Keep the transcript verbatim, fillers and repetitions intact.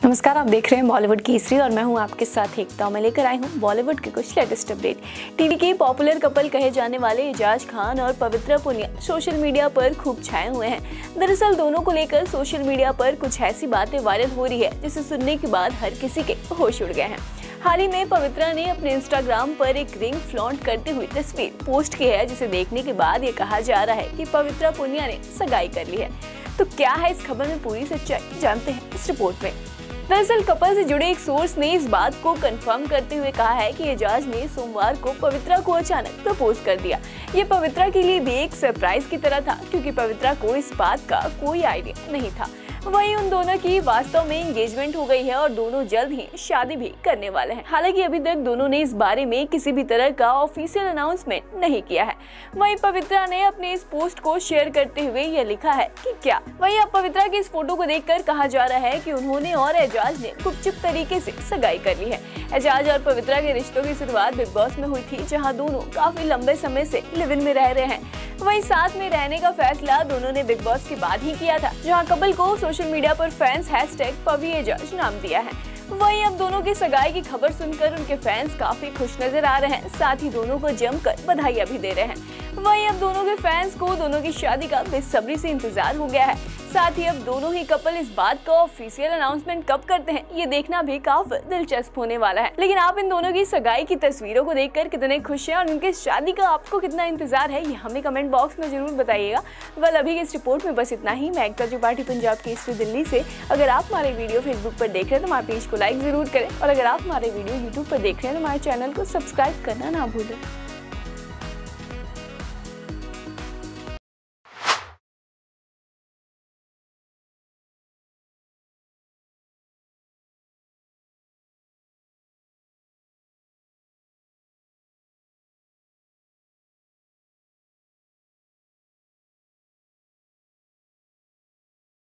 नमस्कार, आप देख रहे हैं बॉलीवुड की हिस्ट्री और मैं हूं आपके साथ एकता। मैं लेकर आई हूं बॉलीवुड के कुछ लेटेस्ट अपडेट। टीवी के पॉपुलर कपल कहे जाने वाले एजाज खान और पवित्रा पुनिया सोशल मीडिया पर खूब छाए हुए हैं। दरअसल दोनों को लेकर सोशल मीडिया पर कुछ ऐसी बातें वायरल हो रही है जिसे सुनने के बाद हर किसी के होश उड़ गए हैं। हाल ही में पवित्रा ने अपने इंस्टाग्राम पर एक रिंग फ्लॉन्ट करते हुए तस्वीर पोस्ट की है, जिसे देखने के बाद ये कहा जा रहा है कि पवित्रा पुनिया ने सगाई कर ली है। तो क्या है इस खबर में पूरी सच्चाई, जानते हैं इस रिपोर्ट में। दरअसल कपल से जुड़े एक सोर्स ने इस बात को कंफर्म करते हुए कहा है कि एजाज ने सोमवार को पवित्रा को अचानक प्रपोज कर दिया। ये पवित्रा के लिए भी एक सरप्राइज की तरह था, क्योंकि पवित्रा को इस बात का कोई आइडिया नहीं था। वहीं उन दोनों की वास्तव में एंगेजमेंट हो गई है और दोनों जल्द ही शादी भी करने वाले हैं। हालांकि अभी तक दोनों ने इस बारे में किसी भी तरह का ऑफिशियल अनाउंसमेंट नहीं किया है। वहीं पवित्रा ने अपने इस पोस्ट को शेयर करते हुए यह लिखा है कि क्या वहीं अब पवित्रा की इस फोटो को देखकर कहा जा रहा है कि उन्होंने और एजाज ने गुपचुप तरीके से सगाई कर ली है। एजाज और पवित्रा के रिश्तों की शुरुआत बिग बॉस में हुई थी, जहाँ दोनों काफी लंबे समय से लिव इन में रह रहे हैं। वहीं साथ में रहने का फैसला दोनों ने बिग बॉस के बाद ही किया था, जहां कपल को सोशल मीडिया पर फैंस हैशटैग पवी एजाज नाम दिया है। वहीं अब दोनों की सगाई की खबर सुनकर उनके फैंस काफी खुश नजर आ रहे हैं, साथ ही दोनों को जमकर बधाइयां भी दे रहे हैं। वहीं अब दोनों के फैंस को दोनों की शादी का बेसब्री से इंतजार हो गया है। साथ ही अब दोनों ही कपल इस बात का ऑफिशियल अनाउंसमेंट कब करते हैं, ये देखना भी काफी दिलचस्प होने वाला है। लेकिन आप इन दोनों की सगाई की तस्वीरों को देखकर कितने खुश हैं और उनके शादी का आपको कितना इंतजार है, ये हमें कमेंट बॉक्स में जरूर बताइएगा। वेल, अभी की इस रिपोर्ट में बस इतना ही। मैं एकता त्रिपाठी, पंजाब की हिस्ट्री दिल्ली से। अगर आप हमारे वीडियो फेसबुक पर देख रहे हैं तो हमारे पेज को लाइक जरूर करें, और अगर आप हमारे वीडियो यूट्यूब पर देख रहे हैं तो हमारे चैनल को सब्सक्राइब करना ना भूलें।